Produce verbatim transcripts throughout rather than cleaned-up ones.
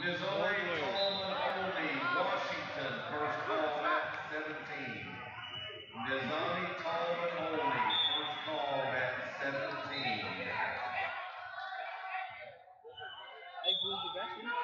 Desiree Tallman Olney, Washington, first call at seventeen. Desiree Tallman Olney, first call at seventeen. Hey, who's the best one?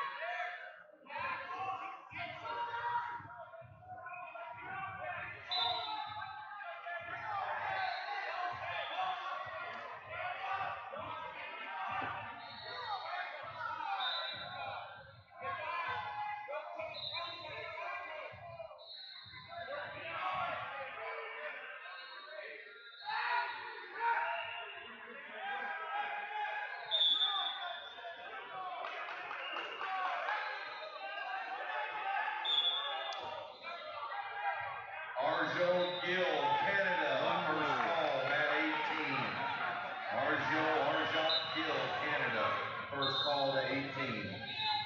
Arjo Gill, Canada, first call at eighteen. Arjo Arjot Gill, Canada, first call to eighteen.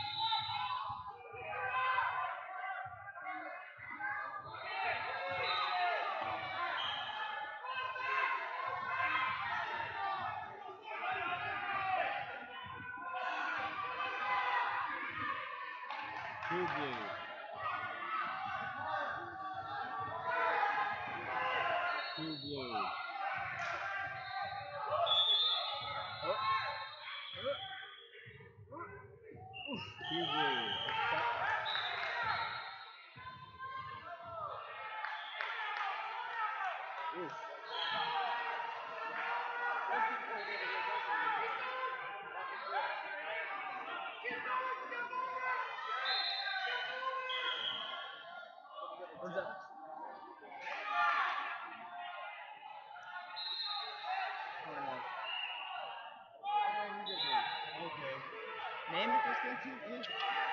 Two blue. Two blue. Oh. Two blue. Oof. What's that? Okay. Name it this thing too?